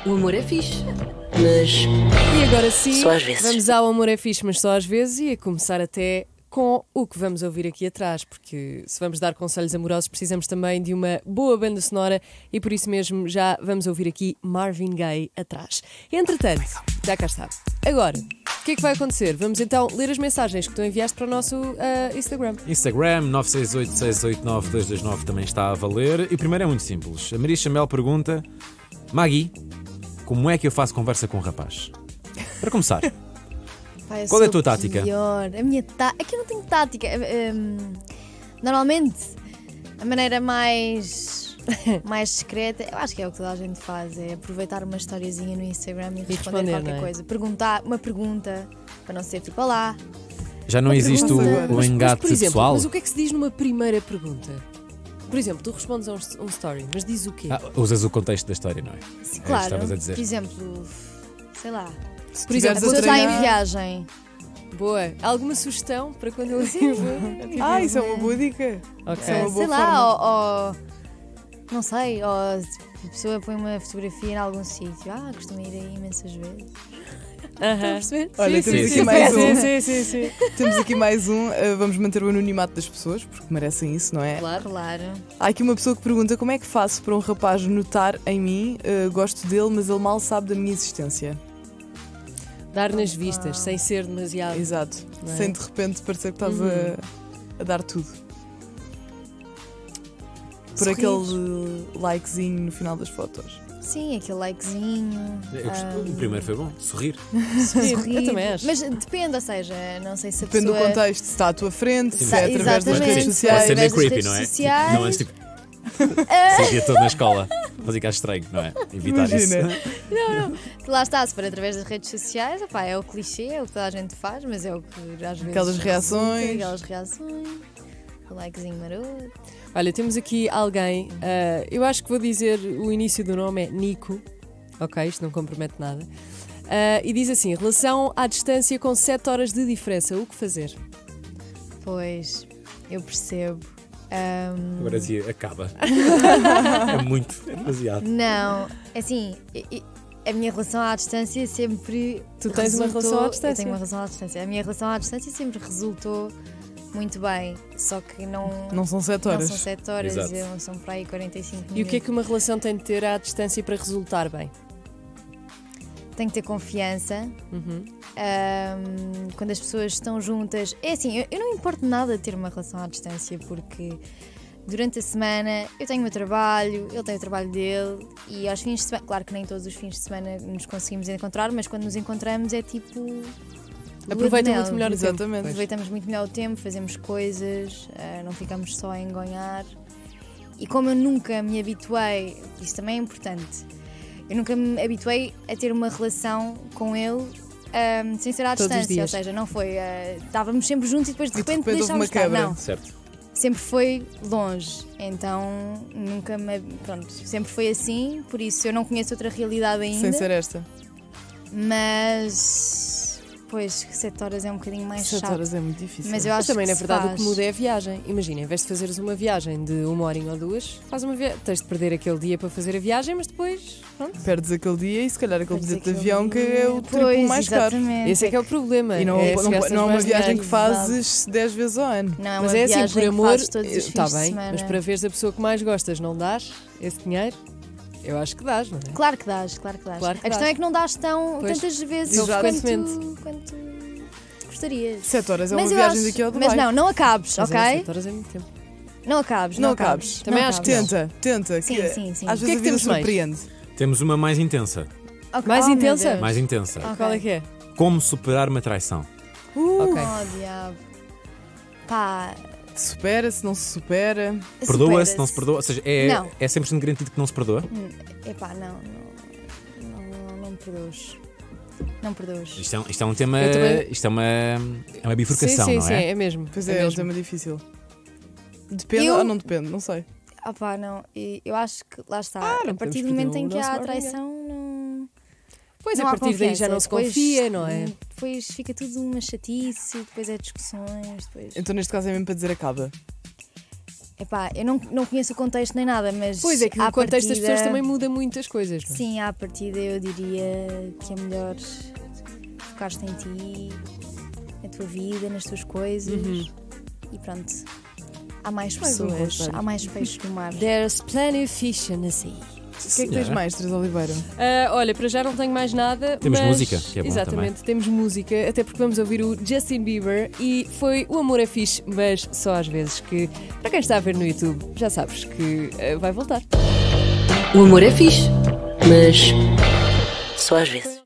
O amor é fixe, mas E agora sim, só às vezes. vamos ao Amor é Fixe, mas só às vezes, e a começar até com o que vamos ouvir aqui atrás, porque se vamos dar conselhos amorosos precisamos também de uma boa banda sonora e por isso mesmo já vamos ouvir aqui Marvin Gaye atrás. Entretanto, já cá está. Agora, o que é que vai acontecer? Vamos então ler as mensagens que tu enviaste para o nosso Instagram. Instagram 968689229 também está a valer. E o primeiro é muito simples. A Maria Chamel pergunta: Magui, como é que eu faço conversa com um rapaz? Para começar, Pai, eu qual é a sou tua tática? pior. A minha Aqui eu não tenho tática. Normalmente, a maneira mais discreta, eu acho que é o que toda a gente faz, é aproveitar uma historiazinha no Instagram e responder qualquer não é? coisa. Perguntar uma pergunta, para não ser tipo olá. Já não existe pergunta. o engate por exemplo, pessoal? mas o que é que se diz numa primeira pergunta? Por exemplo, tu respondes a um story, mas diz o quê? Usas o contexto da história, não é? Sim, É o que claro. estavas a dizer. Por exemplo, sei lá, Por exemplo, a pessoa está em viagem. boa. Alguma sugestão para quando ele enviou? Isso é uma boa dica. Ok. É uma boa Sei forma. lá, ou não sei, ou a pessoa põe uma fotografia em algum sítio. Costumo ir aí imensas vezes. Estão a perceber? Olha, sim, temos sim, aqui mais um. Sim. Temos aqui mais um. Vamos manter o anonimato das pessoas, porque merecem isso, não é? Claro. Claro. Há aqui uma pessoa que pergunta como é que faço para um rapaz notar em mim, gosto dele, mas ele mal sabe da minha existência. Dar nas vistas, sem ser demasiado. Exato. Não é? Sem de repente parecer que estás a dar tudo. Por Sorrir. aquele likezinho no final das fotos. Sim, aquele likezinho. O primeiro foi bom, sorrir. Sorrir. Eu também acho. Mas depende, ou seja, não sei se a Depende do pessoa... contexto, se está à tua frente, se Sim. é através das Exatamente. redes Sim. Pode sociais. ser meio Através das creepy, redes não é? sociais. Não antes tipo. Sentia todo na escola. Fazia cá estranho, não é? Evitar Imagina. isso. Lá está, se for através das redes sociais, opá, é o clichê, é o que toda a gente faz, mas é o que às vezes... Aquelas reações. resulta, Aquelas reações. O likezinho maroto. Olha, temos aqui alguém, eu acho que vou dizer o início do nome é Nico, ok, isto não compromete nada, e diz assim: relação à distância com 7 horas de diferença, o que fazer? Pois, eu percebo. Agora dizia, acaba. É muito, é demasiado. Não, assim, a minha relação à distância sempre. Tu tens uma resultou- relação à distância? Eu tenho uma relação à distância. A minha relação à distância sempre resultou muito bem, só que Não são 7 não horas. são 7 horas, Exato. são para aí 45 minutos. E o que é que uma relação tem de ter à distância para resultar bem? Tem que ter confiança. Quando as pessoas estão juntas. É assim, eu não importo nada de ter uma relação à distância, porque durante a semana eu tenho o meu trabalho, ele tem o trabalho dele, e aos fins de semana, claro que nem todos os fins de semana nos conseguimos encontrar, mas quando nos encontramos é tipo. lua de Aproveita mel. muito melhor o tempo. Exatamente. Aproveitamos muito melhor o tempo, fazemos coisas, não ficamos só a engonhar. E como eu nunca me habituei, isto também é importante, eu nunca me habituei a ter uma relação com ele sem ser à Todos os distância, ou dias. seja, não foi. Estávamos sempre juntos e depois de E de repente, repente houve deixámos uma estar. quebra. Não, Certo. sempre foi longe, então nunca me. Pronto, sempre foi assim, por isso eu não conheço outra realidade ainda. Sem ser esta. Mas. Pois, 7 horas é um bocadinho mais 7 chato. horas é muito difícil. Mas eu Mas acho também, que na se verdade, o faz. que muda é a viagem. Imagina, em vez de fazeres uma viagem de 1 horinha ou 2, faz uma viagem. Tens de perder aquele dia para fazer a viagem, mas depois, pronto. Perdes aquele dia e se calhar aquele Perdes bilhete de aquele avião que dia. é o triplo Pois, mais caro. exatamente. Esse é que é o problema. E não, é não, se gastas não é uma mais viagem dinheiro. que fazes 10 vezes ao ano. Não é uma Mas é assim, viagem por que amor, fazes todos os fins está de bem, semana. mas para veres a pessoa que mais gostas, não dás esse dinheiro? Eu acho que dás, não é? Claro que dás, claro que dás. Claro que a questão dás. é que não dás Pois, tantas vezes exatamente. quanto gostarias. 7 horas é Mas uma eu viagem acho- daqui ao Dubai. Mas não acabes, Mas ok? 7 horas é muito tempo. Não acabes, Não acabes. Também Não acho que acabes. Tenta. Sim, que sim, sim. Às O que é vezes que a vida temos mais? surpreende. Temos uma mais intensa. Ok. Mais Oh, meu intensa? Deus. Mais intensa. Ok. Qual é que é? Como superar uma traição? Ok. Oh, diabo. Pá, Supera-se, não se supera. Perdoa-se, não se perdoa? Ou seja, Não. é 100% garantido que não se perdoa? Epá, não me perdoes. Não perdoes. Isto é um tema. Eu também- Isto é uma bifurcação, sim, não sim, é? é mesmo. Pois é é um mesmo. tema difícil. Depende Eu- ou não depende, não sei. Ah pá, não. Eu acho que lá está. não A partir podemos do momento pedir em o que há nosso a Marvin Gaye. traição, não. Pois não a há partir daí já confiança. não se Depois- confia, não é? Depois fica tudo uma chatice, depois é discussões, depois. Então neste caso é mesmo para dizer acaba. Epá, eu não conheço o contexto nem nada, mas. Pois é que à o contexto das partida- pessoas também muda muitas coisas. não é? Sim, à partida eu diria que é melhor focar-te em ti, na tua vida, nas tuas coisas e pronto. Há mais Mais um pessoas, conselho. há mais peixes no mar. There's plenty of fish in the sea. O que é que tens mais, Teresa Oliveira? Olha, para já não tenho mais nada. Temos mas... música, que é bom Exatamente, temos música, até porque vamos ouvir o Justin Bieber e foi O Amor é Fixe, mas só às vezes, que para quem está a ver no YouTube, já sabes que vai voltar. O amor é fixe, mas só às vezes.